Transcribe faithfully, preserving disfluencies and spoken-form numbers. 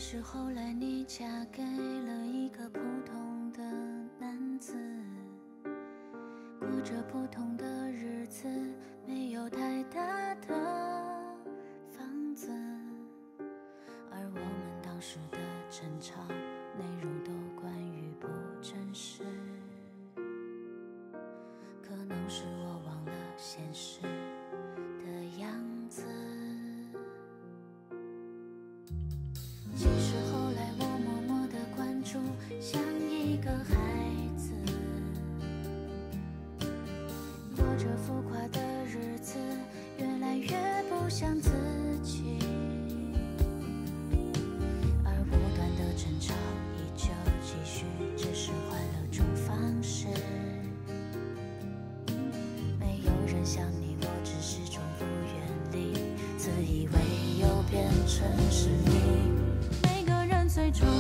实后来你嫁给了一个普通的男子，过着普通的日子，没有太大的房子。而我们当时的争吵内容都关于不真实，可能是我忘了现实的样子。其实后来我默默地关注，像一个孩子，过着浮夸的日子，越来越不像自己。而不断的争吵依旧继续，只是换了种方式。没有人像你，我只是重复原理，自以为又变成是你。每个人最终